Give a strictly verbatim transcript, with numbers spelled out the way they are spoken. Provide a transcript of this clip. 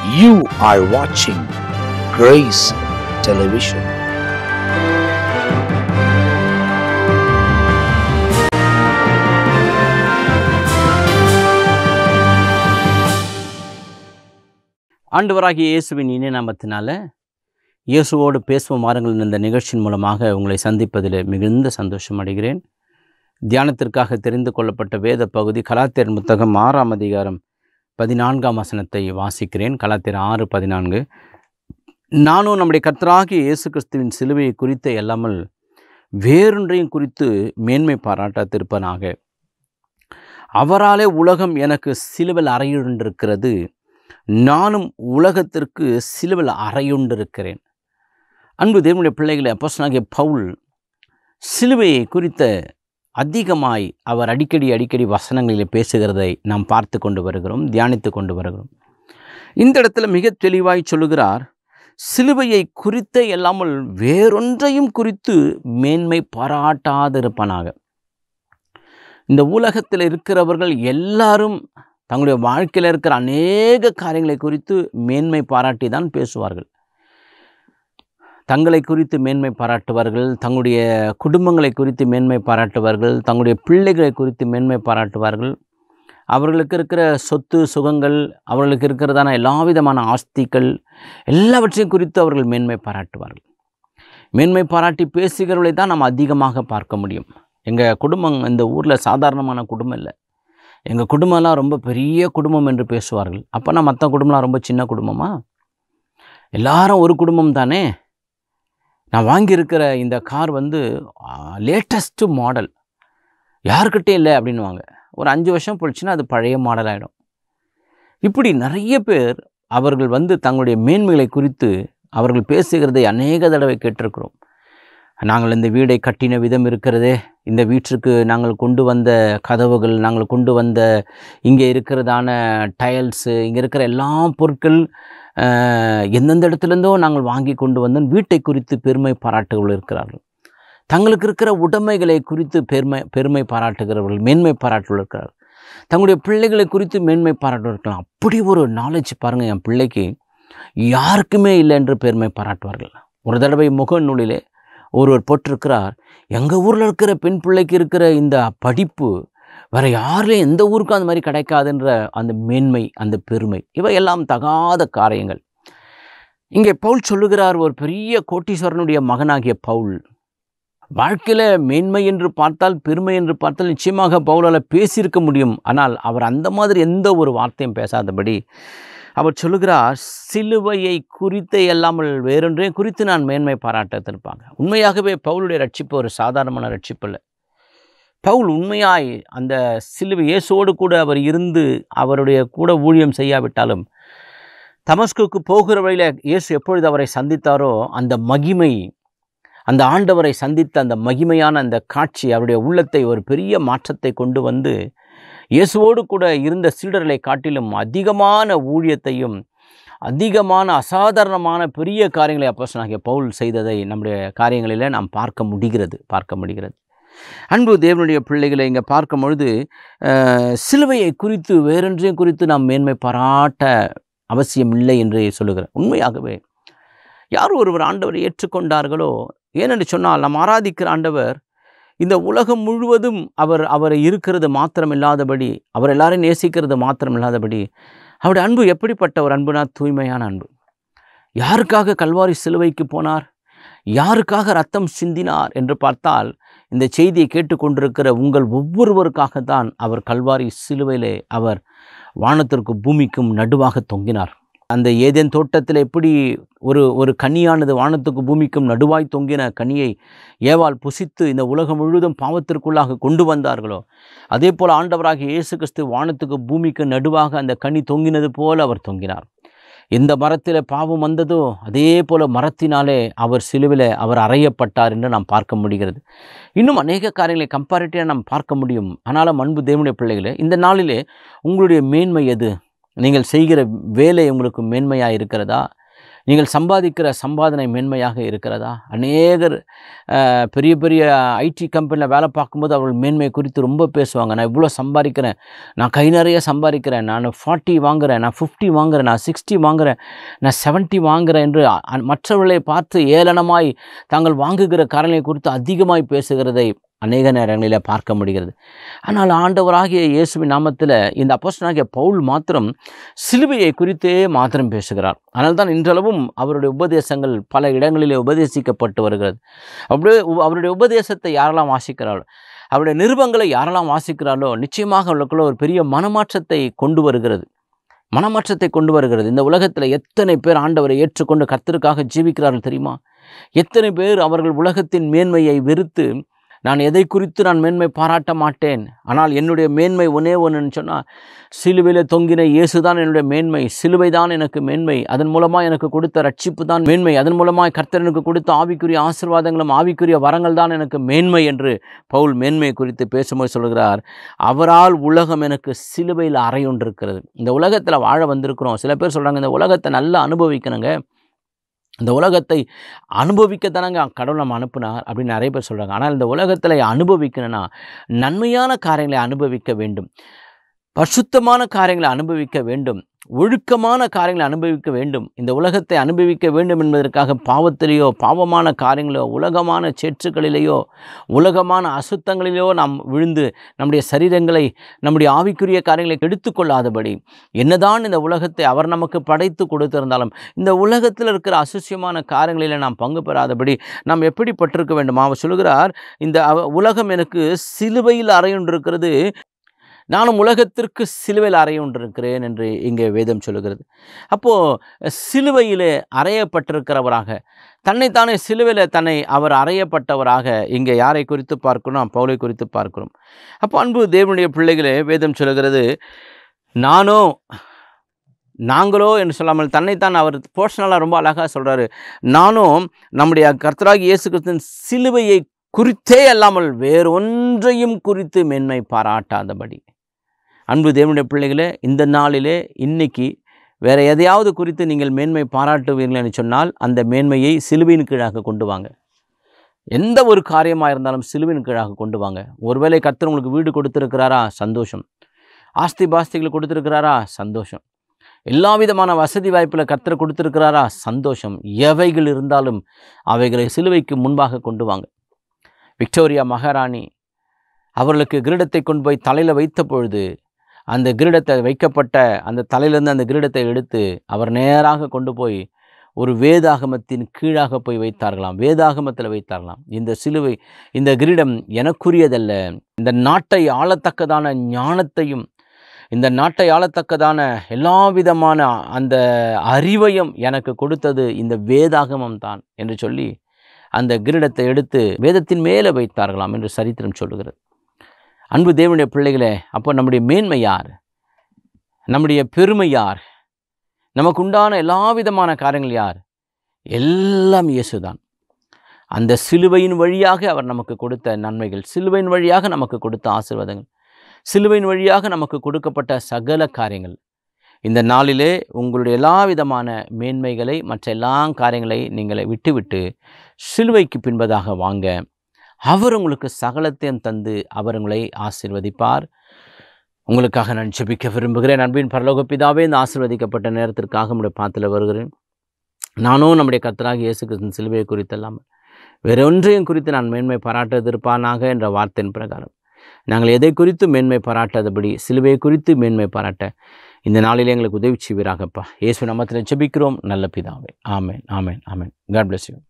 You are watching Grace Television. ஆண்டவராகிய இயேசுவின் இனிய நாமத்தினால இயேசுவோடு பேசுவோம் வாருங்கள் இந்த நிகழ்ச்சியின் மூலமாக உங்களை சந்திப்பதில் மிகுந்த சந்தோஷம் அடைகிறேன். தியானத்திற்காக தெரிந்து கொள்ளப்பட்ட வேத பகுதி கலாத்தியர் புத்தகம் ஆறாம் அதிகாரம் பதினான்காம் வசனத்தை வாசிக்கிறேன். கலாத்தியர் ஆறு பதினான்கு. நானும் நம்முடைய கர்த்தராகிய இயேசு கிறிஸ்துவின் சிலுவையை குறித்து அல்லாமல் வேறொன்றையும் குறித்து மேன்மை பாராட்டாதிருப்பனாக. அவராலே உலகம் எனக்கு சிலுவையில் அறையுண்டிருக்கிறது, நானும் உலகத்திற்கு சிலுவையில் அறையுண்டிருக்கிறேன். அன்பு தேவனுடைய பிள்ளைகளை, அப்போஸ்தலனாகிய பவுல் சிலுவையை குறித்த அதிகமாய் அவர் அடிக்கடி அடிக்கடி வசனங்களில் பேசுகிறதை நாம் பார்த்து கொண்டு வருகிறோம், தியானித்து கொண்டு வருகிறோம். இந்த இடத்துல மிக தெளிவாய் சொல்லுகிறார், சிலுவையை குறித்த இல்லாமல் வேறொன்றையும் குறித்து மேன்மை பாராட்டாதிருப்பனாக. இந்த உலகத்தில் இருக்கிறவர்கள் எல்லாரும் தங்களுடைய வாழ்க்கையில் இருக்கிற அநேக காரியங்களை குறித்து மேன்மை பாராட்டி தான் பேசுவார்கள். தங்களை குறித்து மேன்மை பாராட்டுவார்கள், தங்களுடைய குடும்பங்களை குறித்து மேன்மை பாராட்டுவார்கள், தங்களுடைய பிள்ளைகளை குறித்து மேன்மை பாராட்டுவார்கள். அவர்களுக்கு இருக்கிற சொத்து சுகங்கள், அவர்களுக்கு இருக்கிறதான எல்லா விதமான ஆஸ்திகள் எல்லாவற்றையும் குறித்து அவர்கள் மேன்மை பாராட்டுவார்கள். மேன்மை பாராட்டி பேசுகிறவர்களை தான் நாம் அதிகமாக பார்க்க முடியும். எங்கள் குடும்பம் இந்த ஊரில் சாதாரணமான குடும்பம் இல்லை, எங்கள் குடும்பம்லாம் ரொம்ப பெரிய குடும்பம் என்று பேசுவார்கள். அப்போனா மற்ற குடும்பம்லாம் ரொம்ப சின்ன குடும்பமா? எல்லாரும் ஒரு குடும்பம் தானே. நான் வாங்கியிருக்கிற இந்த கார் வந்து லேட்டஸ்ட்டு மாடல், யாருக்கிட்டே இல்லை அப்படின்வாங்க. ஒரு அஞ்சு வருஷம் போயிடுச்சுன்னா அது பழைய மாடல் ஆகிடும். இப்படி நிறைய பேர் அவர்கள் வந்து தங்களுடைய மேன்மைகளை குறித்து அவர்கள் பேசுகிறதை அநேக தடவை கேட்டிருக்கிறோம். நாங்கள் இந்த வீடை கட்டின விதம் இருக்கிறதே, இந்த வீட்டிற்கு நாங்கள் கொண்டு வந்த கதவுகள், நாங்கள் கொண்டு வந்த இங்கே இருக்கிறதான டைல்ஸு, இங்கே இருக்கிற எல்லா பொருட்கள் எந்தெந்த இடத்துலேருந்தோ நாங்கள் வாங்கி கொண்டு வந்தோம், வீட்டை குறித்து பெருமை பாராட்டுகள் இருக்கிறார்கள். தங்களுக்கு இருக்கிற உடைமைகளை குறித்து பெருமை பெருமை பாராட்டுகிறவர்கள், மேன்மை பாராட்டுகள் இருக்கிறார்கள். தங்களுடைய பிள்ளைகளை குறித்து மேன்மை பாராட்டு இருக்கலாம். அப்படி ஒரு நாலேஜ் பாருங்கள், என் பிள்ளைக்கு யாருக்குமே இல்லை என்று பெருமை பாராட்டுவார்கள். ஒரு தடவை முகநூலிலே ஒருவர் போட்டிருக்கிறார், எங்கள் ஊரில் இருக்கிற பெண் பிள்ளைக்கு இருக்கிற இந்த படிப்பு வேறு யாரிலையும் எந்த ஊருக்கும் அந்த மாதிரி கிடைக்காதுன்ற அந்த மேன்மை, அந்த பெருமை, இவையெல்லாம் தகாத காரியங்கள். இங்கே பவுல் சொல்லுகிறார், ஒரு பெரிய கோட்டீஸ்வரனுடைய மகனாகிய பவுல் வாழ்க்கையில் மேன்மை என்று பார்த்தால், பெருமை என்று பார்த்தால் நிச்சயமாக பவுலால் பேசியிருக்க முடியும். ஆனால் அவர் அந்த மாதிரி எந்த ஒரு வார்த்தையும் பேசாதபடி அவர் சொல்லுகிறார், சிலுவையை குறித்து இல்லாமல் வேறொன்றையும் குறித்து நான் மேன்மை பாராட்டிருப்பாங்க. உண்மையாகவே பவுலுடைய ரட்சிப்பு ஒரு சாதாரணமான ரட்சிப்பு இல்லை. பவுல் உண்மையாய் அந்த சிலுவை இயேசுவோடு கூட அவர் இருந்து அவருடைய கூட ஊழியம் செய்யாவிட்டாலும், தமஸ்குக்கு போகிற வழியில் இயேசு எப்பொழுது அவரை சந்தித்தாரோ அந்த மகிமை, அந்த ஆண்டவரை சந்தித்த அந்த மகிமையான அந்த காட்சி அவருடைய உள்ளத்தை ஒரு பெரிய மாற்றத்தை கொண்டு வந்து இயேசுவோடு கூட இருந்த சீடர்களை காட்டிலும் அதிகமான ஊழியத்தையும் அதிகமான அசாதாரணமான பெரிய காரியங்களை அப்போஸ்தலனாகிய பவுல் செய்ததை நம்முடைய காரியங்களில் நாம் பார்க்க முடிகிறது பார்க்க முடிகிறது அன்பு தேவனுடைய பிள்ளைகளை இங்கே பார்க்கும் பொழுது சிலுவையை குறித்து வேறொன்றையும் குறித்து நாம் மேன்மை பாராட்ட அவசியம் இல்லை என்று சொல்லுகிறேன். உண்மையாகவே யார் ஒருவர் ஆண்டவரை ஏற்றுக்கொண்டார்களோ, ஏனென்று சொன்னால் நாம் ஆராதிக்கிற ஆண்டவர் இந்த உலகம் முழுவதும் அவர் அவரை இருக்கிறது மாத்திரம் இல்லாதபடி, அவர் எல்லாரையும் நேசிக்கிறது மாத்திரம் இல்லாதபடி, அவருடைய அன்பு எப்படிப்பட்ட ஒரு அன்புனா தூய்மையான அன்பு. யாருக்காக கல்வாரி சிலுவைக்கு போனார், யாருக்காக ரத்தம் சிந்தினார் என்று பார்த்தால், இந்த செய்தியை கேட்டுக்கொண்டிருக்கிற உங்கள் ஒவ்வொருவருக்காகத்தான் அவர் கல்வாரி சிலுவையிலே அவர் வானத்திற்கு பூமிக்கும் நடுவாக தொங்கினார். அந்த ஏதேன் தோட்டத்தில் எப்படி ஒரு ஒரு கனியானது வானத்துக்கு பூமிக்கும் நடுவாய் தொங்கின கனியை ஏவாள் புசித்து இந்த உலகம் முழுவதும் பாவத்திற்குள்ளாக கொண்டு வந்தார்களோ, அதே போல் ஆண்டவராகிய இயேசு கிறிஸ்து வானத்துக்கு பூமிக்கு நடுவாக அந்த கனி தொங்கினது போல அவர் தொங்கினார். எந்த மரத்தில் பாவம் வந்ததோ அதே போல் மரத்தினாலே அவர் சிலுவையில் அவர் அறையப்பட்டார் என்று நாம் பார்க்க முடிகிறது. இன்னும் அநேக காரியங்களை கம்பேரிட்டிவாக நாம் பார்க்க முடியும். ஆனாலும் அன்பு தேவனுடைய பிள்ளைகளே, இந்த நாளிலே உங்களுடைய மேன்மை எது? நீங்கள் செய்கிற வேலை உங்களுக்கு மேன்மையாக இருக்கிறதா? நீங்கள் சம்பாதிக்கிற சம்பாதனை மேன்மையாக இருக்கிறதா? அநேகர் பெரிய பெரிய ஐடி கம்பெனியில் வேலை பார்க்கும்போது அவர்கள் மேன்மை குறித்து ரொம்ப பேசுவாங்க. நான் இவ்வளோ சம்பாதிக்கிறேன், நான் கை நிறைய சம்பாதிக்கிறேன், நான் ஃபார்ட்டி வாங்குகிறேன், நான் ஃபிஃப்டி வாங்குகிறேன், நான் சிக்ஸ்டி வாங்குகிறேன், நான் செவன்ட்டி வாங்குகிறேன் என்று மற்றவர்களை பார்த்து ஏளனமாய் தாங்கள் வாங்குகிற காரணங்களை குறித்து அதிகமாய் பேசுகிறதை அநேக நேரங்களில் பார்க்க முடிகிறது. ஆனால் ஆண்டவராகிய இயேசுவின் நாமத்தில் இந்த அப்போஸ்தலனாகிய பவுல் மாத்திரம் சிலுவையை குறித்தே மாத்திரம் பேசுகிறார். ஆனால் தான் இன்றளவும் அவருடைய உபதேசங்கள் பல இடங்களிலே உபதேசிக்கப்பட்டு வருகிறது. அப்படியே அவருடைய உபதேசத்தை யாரெல்லாம் வாசிக்கிறார்களோ, அவருடைய நிருபங்களை யாரெல்லாம் வாசிக்கிறார்களோ நிச்சயமாக அவர்களுக்குள்ள ஒரு பெரிய மனமாற்றத்தை கொண்டு வருகிறது மனமாற்றத்தை கொண்டு வருகிறது. இந்த உலகத்தில் எத்தனை பேர் ஆண்டவரை ஏற்றுக்கொண்டு கர்த்தருக்காக ஜீவிக்கிறார்கள் தெரியுமா? எத்தனை பேர் அவர்கள் உலகத்தின் மேன்மையை வெறுத்து, நான் எதை குறித்து நான் மேன்மை பாராட்ட மாட்டேன், ஆனால் என்னுடைய மேன்மை ஒன்னே ஒன்றுன்னு சொன்னால் சிலுவையில் தொங்கின இயேசு தான் என்னுடைய மேன்மை, சிலுவை தான் எனக்கு மேன்மை, அதன் மூலமாக எனக்கு கொடுத்த ரட்சிப்பு தான் மேன்மை, அதன் மூலமாக கர்த்தர் எனக்கு கொடுத்த ஆவிக்குரிய ஆசீர்வாதங்களும் ஆவிக்குரிய வரங்கள் தான் எனக்கு மேன்மை என்று பவுல் மேன்மை குறித்து பேசும்போது சொல்கிறார், அவரால் உலகம் எனக்கு சிலுவையில் அறையொன்றிருக்கிறது. இந்த உலகத்தில் வாழ வந்திருக்கிறோம். சில பேர் சொல்கிறாங்க, இந்த உலகத்தை நல்லா அனுபவிக்கணுங்க, இந்த உலகத்தை அனுபவிக்கத்தானங்க கடவுள் நம்ம அனுப்புனார் அப்படின்னு நிறைய பேர் சொல்கிறாங்க. ஆனால் இந்த உலகத்தில் அனுபவிக்கணும்னா நன்மையான காரியங்களை அனுபவிக்க வேண்டும், பரிசுத்தமான காரியங்களை அனுபவிக்க வேண்டும், ஒழுக்கமான காரியங்களை அனுபவிக்க வேண்டும். இந்த உலகத்தை அனுபவிக்க வேண்டும் என்பதற்காக பாவத்திலேயோ பாவமான காரியங்களோ உலகமான சேற்றுக்களிலேயோ உலகமான அசுத்தங்களிலேயோ நாம் விழுந்து நம்முடைய சரீரங்களை நம்முடைய ஆவிக்குரிய காரியங்களை எடுத்துக்கொள்ளாதபடி, என்னதான் இந்த உலகத்தை அவர் நமக்கு படைத்து கொடுத்திருந்தாலும் இந்த உலகத்தில் இருக்கிற அசுசியமான காரியங்களில் நாம் பங்கு பெறாதபடி நாம் எப்படி பட்டிருக்க வேண்டும்? அவர் சொல்கிறார், இந்த உலகம் எனக்கு சிலுவையில் அறையொன்றிருக்கிறது, நானும் உலகத்திற்கு சிலுவையில் அறையொன்றிருக்கிறேன் என்று இங்கே வேதம் சொல்லுகிறது. அப்போது சிலுவையிலே அறையப்பட்டிருக்கிறவராக, தன்னைத்தானே சிலுவையில் தன்னை அவர் அறையப்பட்டவராக இங்கே யாரை குறித்து பார்க்கணும்? பவுலை குறித்து பார்க்கிறோம். அப்போ அன்பு தேவனுடைய பிள்ளைகளே, வேதம் சொல்லுகிறது, நானோ நாங்களோ என்று சொல்லாமல் தன்னைத்தான் அவர் போர்ஷனலாக ரொம்ப அழகாக சொல்கிறாரு. நானும் நம்முடைய கர்த்தராகிய இயேசு கிறிஸ்துவின் சிலுவையை குறித்தே அல்லாமல் வேறொன்றையும் குறித்து மேன்மை பாராட்டாதபடி. அன்பு தேவனுடைய பிள்ளைகளே, இந்த நாளிலே இன்னைக்கு வேறு எதையாவது குறித்து நீங்கள் மேன்மை பாராட்டுவீர்கள் என்று சொன்னால் அந்த மேன்மையை சிலுவையின் கீழாக கொண்டு வாங்க. எந்த ஒரு காரியமாக இருந்தாலும் சிலுவையின் கீழாக கொண்டு வாங்க. ஒருவேளை கர்த்தர் உங்களுக்கு வீடு கொடுத்துருக்கிறாரா? சந்தோஷம். ஆஸ்தி பாஸ்திகளை கொடுத்துருக்கிறாரா? சந்தோஷம். எல்லா விதமான வசதி வாய்ப்பில் கர்த்தர் கொடுத்துருக்கிறாரா? சந்தோஷம். எவைகள் இருந்தாலும் அவைகளை சிலுவைக்கு முன்பாக கொண்டு வாங்க. விக்டோரியா மகாராணி அவர்களுக்கு கிரீடத்தை கொண்டு போய் தலையில் வைத்த பொழுது அந்த கிரீடத்தை வைக்கப்பட்ட அந்த தலையிலேருந்து அந்த கிரீடத்தை எடுத்து அவர் நேராக கொண்டு போய் ஒரு வேதாகமத்தின் கீழாக போய் வைத்தார்களாம், வேதாகமத்தில் வைத்தார்களாம். இந்த சிலுவை, இந்த கிரீடம் எனக்குரியதல்ல, இந்த நாட்டை ஆளத்தக்கதான ஞானத்தையும் இந்த நாட்டை ஆளத்தக்கதான எல்லா விதமான அந்த அறிவையும் எனக்கு கொடுத்தது இந்த வேதாகமம் தான் என்று சொல்லி அந்த கிரீடத்தை எடுத்து வேதத்தின் மேலே வைத்தார்களாம் என்று சரித்திரம் சொல்லுகிறது. அன்பு தேவனுடைய பிள்ளைகளே, அப்போ நம்முடைய மேன்மை யார்? நம்முடைய பெருமை யார்? நமக்கு உண்டான எல்லா விதமான காரியங்கள் யார்? எல்லாம் இயேசுதான். அந்த சிலுவையின் வழியாக அவர் நமக்கு கொடுத்த நன்மைகள், சிலுவையின் வழியாக நமக்கு கொடுத்த ஆசீர்வாதங்கள், சிலுவையின் வழியாக நமக்கு கொடுக்கப்பட்ட சகல காரியங்கள். இந்த நாளிலே உங்களுடைய எல்லா விதமான மேன்மைகளை மற்ற எல்லா காரியங்களை நீங்களை விட்டுவிட்டு சிலுவைக்கு பின்பதாக வாங்க. அவர் உங்களுக்கு சகலத்தையும் தந்து அவர் உங்களை ஆசீர்வதிப்பார். உங்களுக்காக நான் ஜெபிக்க விரும்புகிறேன். அன்பின் பரலோக பிதாவே, இந்த ஆசீர்வதிக்கப்பட்ட நேரத்திற்காக நம்முடைய பாத்தில் வருகிறேன். நானும் நம்முடைய கர்த்தராகிய இயேசு கிறிஸ்துவின் சிலுவையை குறித்தல்லாமல் வேற ஒன்றையும் குறித்து நான் மேன்மை பாராட்டுவதற்பானாக என்ற வார்த்தையின் பிரகாரம் நாங்கள் எதை குறித்து மேன்மை பாராட்டாதபடி சிலுவையை குறித்து மேன்மை பாராட்ட இந்த நாளிலே எங்களுக்கு உதவி செய்வீராகப்பா. இயேசு நாமத்தில் ஜெபிக்கிறோம் நல்ல பிதாவே. ஆமென், ஆமென், ஆமென். God bless you.